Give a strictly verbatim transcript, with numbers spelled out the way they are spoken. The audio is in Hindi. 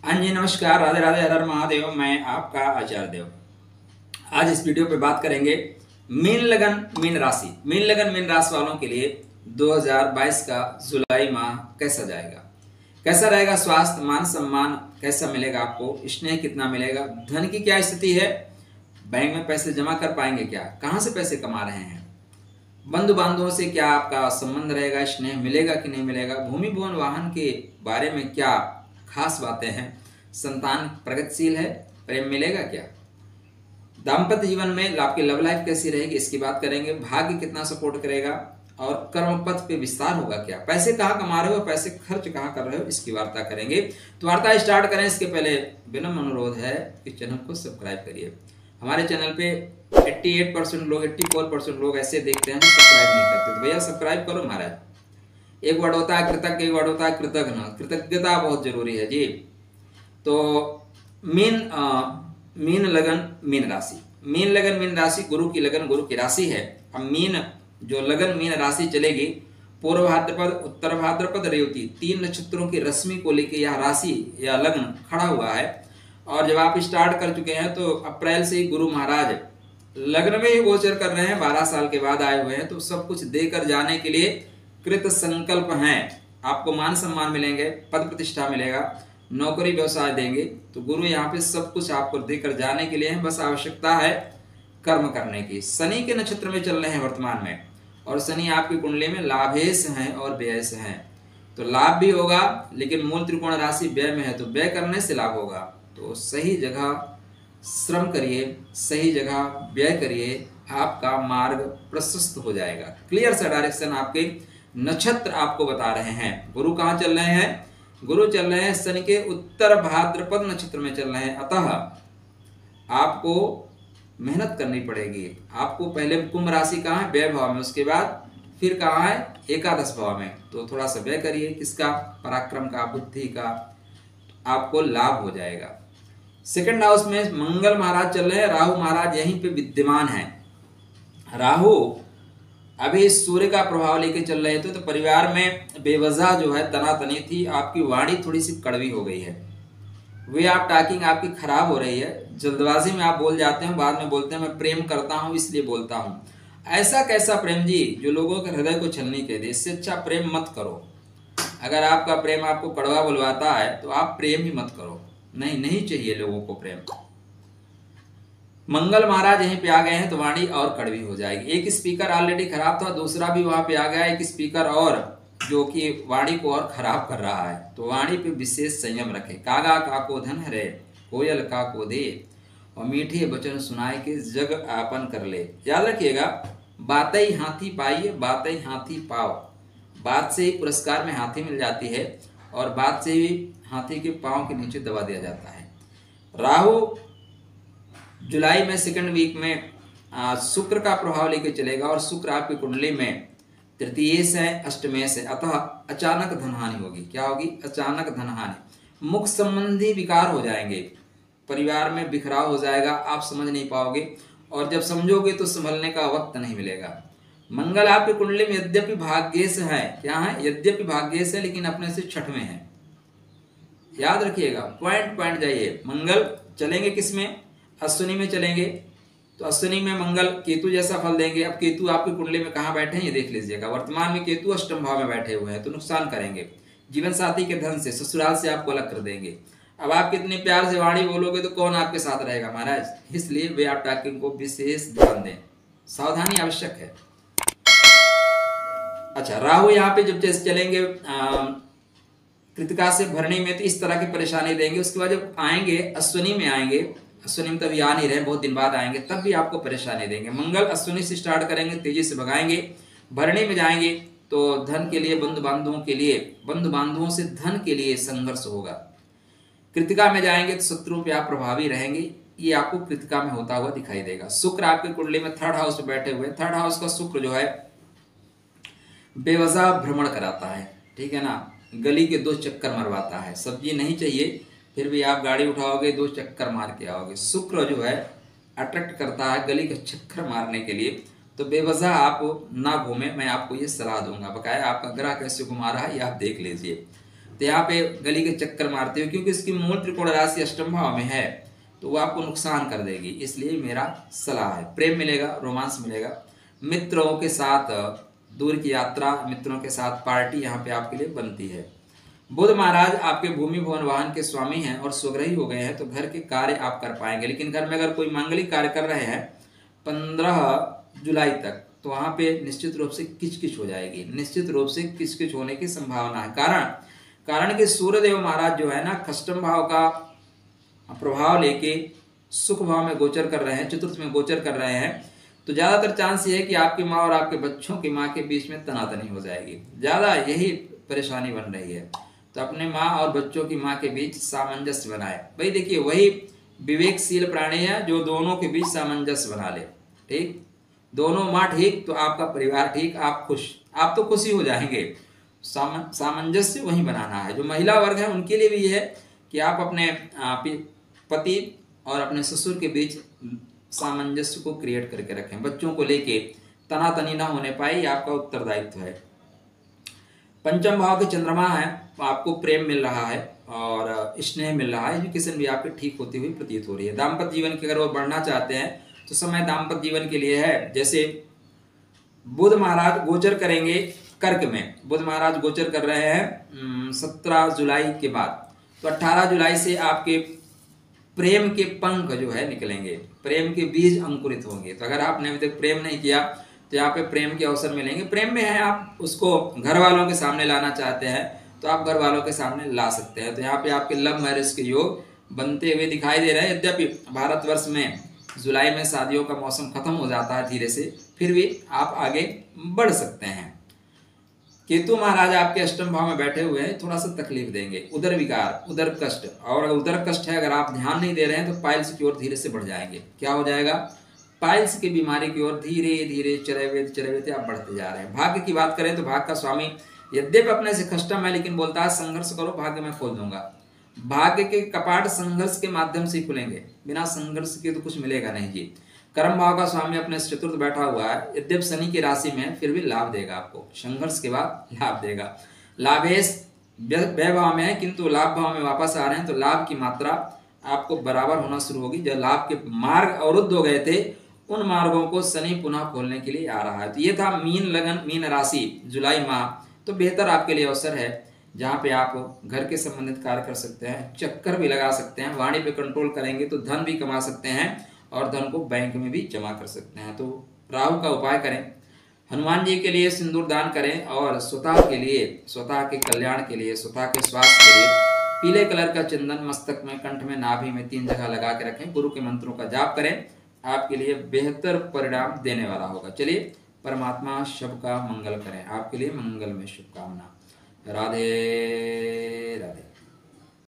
हाँ जी, नमस्कार, राधे राधे, हर हर महादेव। मैं आपका आचार्य देव। आज इस वीडियो पे बात करेंगे मीन लगन मीन राशि मीन लगन मीन राशि वालों के लिए दो हज़ार बाईस का जुलाई माह कैसा जाएगा, कैसा रहेगा स्वास्थ्य, मान सम्मान कैसा मिलेगा आपको, स्नेह कितना मिलेगा, धन की क्या स्थिति है, बैंक में पैसे जमा कर पाएंगे क्या, कहाँ से पैसे कमा रहे हैं, बंधु बांधवों से क्या आपका संबंध रहेगा, स्नेह मिलेगा कि नहीं मिलेगा, भूमि भवन वाहन के बारे में क्या खास बातें हैं, संतान प्रगतिशील है, प्रेम मिलेगा क्या, दाम्पत्य जीवन में आपकी लव लाइफ कैसी रहेगी इसकी बात करेंगे, भाग्य कितना सपोर्ट करेगा और कर्म पथ पे विस्तार होगा क्या, पैसे कहाँ कमा रहे हो, पैसे खर्च कहाँ कर रहे हो, इसकी वार्ता करेंगे। तो वार्ता स्टार्ट करें इसके पहले विनम्र अनुरोध है कि चैनल को सब्सक्राइब करिए। हमारे चैनल पे अट्ठासी परसेंट लोग चौरासी परसेंट लोग ऐसे देखते हैं सब्सक्राइब नहीं करते, तो भैया सब्सक्राइब करो महाराज। एक वर्ड होता है कृतज्ञ, एक वर्ड होता है कृतज्ञ, कृतज्ञता बहुत जरूरी है जी। तो मीन आ, मीन लगन मीन राशि मीन लगन मीन राशि गुरु की लगन गुरु की राशि है। अब मीन जो लगन मीन राशि चलेगी, पूर्व भाद्रपद, उत्तर भाद्रपद, रेवती तीन नक्षत्रों की रश्मि को लेकर यह राशि या लग्न खड़ा हुआ है। और जब आप स्टार्ट कर चुके हैं तो अप्रैल से ही गुरु महाराज लग्न में ही गोचर कर रहे हैं, बारह साल के बाद आए हुए हैं, तो सब कुछ देकर जाने के लिए कृत संकल्प हैं। आपको मान सम्मान मिलेंगे, पद प्रतिष्ठा मिलेगा, नौकरी व्यवसाय देंगे, तो गुरु यहाँ पे सब कुछ आपको देकर जाने के लिए है। बस आवश्यकता है कर्म करने की। शनि के नक्षत्र में चल रहे हैं वर्तमान में, और शनि आपकी कुंडली में लाभेश हैं और व्ययश हैं, तो लाभ भी होगा, लेकिन मूल त्रिकोण राशि व्यय में है, तो व्यय करने से लाभ होगा। तो सही जगह श्रम करिए, सही जगह व्यय करिए, आपका मार्ग प्रशस्त हो जाएगा। क्लियर सा डायरेक्शन आपके नक्षत्र आपको बता रहे हैं। गुरु कहाँ चल रहे हैं? गुरु चल रहे हैं शनि के उत्तर भाद्रपद नक्षत्र में चल रहे हैं, अतः आपको मेहनत करनी पड़ेगी। आपको पहले कुंभ राशि कहाँ है? व्यय भाव में, उसके बाद फिर कहाँ है? एकादश भाव में। तो थोड़ा सा व्यय करिए, किसका? पराक्रम का, बुद्धि का, आपको लाभ हो जाएगा। सेकंड हाउस में मंगल महाराज चल रहे हैं, राहु महाराज यहीं पे विद्यमान है। राहु अभी सूर्य का प्रभाव लेके चल रहे थे, तो परिवार में बेवजह जो है तनातनी थी, आपकी वाणी थोड़ी सी कड़वी हो गई है, वे आप टॉकिंग आपकी खराब हो रही है, जल्दबाजी में आप बोल जाते हैं, बाद में बोलते हैं मैं प्रेम करता हूं इसलिए बोलता हूं। ऐसा कैसा प्रेम जी जो लोगों के हृदय को छलनी के दे? इससे अच्छा प्रेम मत करो। अगर आपका प्रेम आपको कड़वा बुलवाता है तो आप प्रेम ही मत करो। नहीं नहीं चाहिए लोगों को प्रेम। मंगल महाराज यहीं पे आ गए हैं, तो वाणी और कड़वी हो जाएगी। एक स्पीकर ऑलरेडी खराब था, दूसरा भी वहां पे आ गया एक स्पीकर और, जो कि वाणी को और खराब कर रहा है। तो वाणी पे विशेष संयम रखे। कागा का को धन हरे, कोयल का को दे, और मीठे वचन सुनाए के जग आपन कर ले। याद रखिएगा, बातें ही हाथी पाइए, बातें ही हाथी पाओ। बात से ही पुरस्कार में हाथी मिल जाती है, और बात से ही हाथी के पांव के नीचे दबा दिया जाता है। राहु जुलाई में सेकंड वीक में शुक्र का प्रभाव लेकर चलेगा, और शुक्र आपकी कुंडली में तृतीय से अष्टमेय से, अतः अचानक धनहानि होगी। क्या होगी? अचानक धनहानि। मुख संबंधी विकार हो जाएंगे, परिवार में बिखराव हो जाएगा, आप समझ नहीं पाओगे, और जब समझोगे तो संभलने का वक्त नहीं मिलेगा। मंगल आपकी कुंडली में यद्यपि भाग्येश है, क्या है? यद्यपि भाग्येश है, लेकिन अपने से छठवें है। याद रखिएगा, पॉइंट पॉइंट जाइए। मंगल चलेंगे किसमें? अश्विनी में चलेंगे, तो अश्विनी में मंगल केतु जैसा फल देंगे। अब केतु आपकी कुंडली में कहाँ बैठे हैं ये देख लीजिएगा। वर्तमान में केतु अष्टम भाव में बैठे हुए हैं, तो नुकसान करेंगे। जीवन साथी के धन से, ससुराल से आपको अलग कर देंगे। अब आप कितने प्यार से वाणी बोलोगे तो कौन आपके साथ रहेगा महाराज? इसलिए वे आप टॉकिंग को विशेष ध्यान दें, सावधानी आवश्यक है। अच्छा, राहु यहाँ पे जब चलेंगे कृतिका से भरणी में, तो इस तरह की परेशानी देंगे। उसके बाद जब आएंगे अश्विनी में, आएंगे अश्विनी में तभी आ नहीं रहे, बहुत दिन बाद आएंगे, तब भी आपको परेशानी देंगे। मंगल अश्विनी से स्टार्ट करेंगे, तेजी से भगाएंगे। भरणी में जाएंगे तो धन के लिए, बंधु बांधवों के लिए, बंधु बांधवों से धन के लिए संघर्ष होगा। कृतिका में जाएंगे तो शत्रु पे आप प्रभावी रहेंगे, ये आपको कृतिका में होता हुआ दिखाई देगा। शुक्र आपकी कुंडली में थर्ड हाउस में बैठे हुए। थर्ड हाउस का शुक्र जो है बेवजह भ्रमण कराता है, ठीक है ना, गली के दो चक्कर मरवाता है। सब्जी नहीं चाहिए, फिर भी आप गाड़ी उठाओगे, दो चक्कर मार के आओगे। शुक्र जो है अट्रैक्ट करता है गली का चक्कर मारने के लिए, तो बेवजह आप ना घूमे। मैं आपको ये सलाह दूंगा, बकाया आपका ग्रह कैसे घुमा रहा है ये आप देख लीजिए। तो यहाँ पे गली के चक्कर मारते हो, क्योंकि इसकी मूल त्रिकोण राशि अष्टम भाव में है तो वो आपको नुकसान कर देगी। इसलिए मेरा सलाह है, प्रेम मिलेगा, रोमांस मिलेगा, मित्रों के साथ दूर की यात्रा, मित्रों के साथ पार्टी यहाँ पे आपके लिए बनती है। बुध महाराज आपके भूमि भवन वाहन के स्वामी हैं और स्वग्रही हो गए हैं, तो घर के कार्य आप कर पाएंगे। लेकिन घर में अगर कोई मांगलिक कार्य कर रहे हैं पंद्रह जुलाई तक, तो वहां पे निश्चित रूप से किचकिच हो जाएगी, निश्चित रूप से किचकिच होने की संभावना है। कारण कारण कि सूर्यदेव महाराज जो है ना, खष्टम भाव का प्रभाव लेके सुख भाव में गोचर कर रहे हैं, चतुर्थ में गोचर कर रहे हैं, तो ज्यादातर चांस ये है कि आपकी माँ और आपके बच्चों की माँ के बीच में तनातनी हो जाएगी, ज्यादा यही परेशानी बन रही है। तो अपने माँ और बच्चों की माँ के बीच सामंजस्य बनाए। भाई देखिए, वही विवेकशील प्राणी है जो दोनों के बीच सामंजस्य बना ले। ठीक, दोनों माँ ठीक तो आपका परिवार ठीक, आप खुश, आप तो खुश ही हो जाएंगे। सामंजस्य वही बनाना है। जो महिला वर्ग है उनके लिए भी ये है कि आप अपने पति और अपने ससुर के बीच सामंजस्य को क्रिएट करके रखें। बच्चों को लेके तनातनी ना होने पाए, ये आपका उत्तरदायित्व है। पंचम भाव के चंद्रमा है, आपको प्रेम मिल रहा है और स्नेह मिल रहा है, एजुकेशन भी आपकी ठीक होती हुई प्रतीत हो रही है। दाम्पत्य जीवन की अगर वो बढ़ना चाहते हैं तो समय दाम्पत्य जीवन के लिए है। जैसे बुध महाराज गोचर करेंगे कर्क में, बुध महाराज गोचर कर रहे हैं सत्रह जुलाई के बाद, तो अठारह जुलाई से आपके प्रेम के पंख जो है निकलेंगे, प्रेम के बीज अंकुरित होंगे। तो अगर आपने अभी तक प्रेम नहीं किया तो यहाँ पे प्रेम के अवसर मिलेंगे। प्रेम में है, आप उसको घर वालों के सामने लाना चाहते हैं तो आप घर वालों के सामने ला सकते हैं। तो यहाँ पे आपके लव मैरिज के योग बनते हुए दिखाई दे रहे हैं। यद्यपि भारतवर्ष में जुलाई में शादियों का मौसम खत्म हो जाता है धीरे से, फिर भी आप आगे बढ़ सकते हैं। केतु महाराज आपके अष्टम भाव में बैठे हुए हैं, थोड़ा सा तकलीफ देंगे, उदर विकार, उदर कष्ट, और अगर उदर कष्ट है, अगर आप ध्यान नहीं दे रहे हैं तो पाइल्स की ओर धीरे से बढ़ जाएंगे। क्या हो जाएगा? पाइल्स की बीमारी की ओर धीरे धीरे चले हुए चले हुए आप बढ़ते जा रहे हैं। भाग्य की बात करें तो भाग्य का स्वामी यद्यपि अपने से खष्टम है, लेकिन बोलता है संघर्ष करो, भाग्य में खोल दूंगा। भाग्य के कपाट संघर्ष के माध्यम से खुलेंगे, बिना संघर्ष के तो कुछ मिलेगा नहीं जी। कर्म भाव का स्वामी अपने चतुर्थ बैठा हुआ है, यद्यपि शनि की राशि में, फिर भी लाभ देगा आपको, संघर्ष के बाद लाभ देगा। लाभेश व्यय भाव में है, किंतु लाभ भाव में वापस आ रहे हैं, तो लाभ की मात्रा आपको बराबर होना शुरू होगी। जब लाभ के मार्ग अवरुद्ध हो गए थे, उन मार्गों को शनि पुनः खोलने के लिए आ रहा है। तो ये था मीन लगन मीन राशि जुलाई माह। तो बेहतर आपके लिए अवसर है जहाँ पे आप घर के संबंधित कार्य कर सकते हैं, चक्कर भी लगा सकते हैं, वाणी पे कंट्रोल करेंगे तो धन भी कमा सकते हैं और धन को बैंक में भी जमा कर सकते हैं। तो राहु का उपाय करें, हनुमान जी के लिए सिंदूर दान करें, और स्वतः के लिए, स्वतः के कल्याण के लिए, स्वतः के स्वास्थ्य के लिए पीले कलर का चंदन मस्तक में, कंठ में, नाभि में तीन जगह लगा के रखें। गुरु के मंत्रों का जाप करें, आपके लिए बेहतर परिणाम देने वाला होगा। चलिए, परमात्मा सबका मंगल करें। आपके लिए मंगल में शुभकामना। राधे राधे।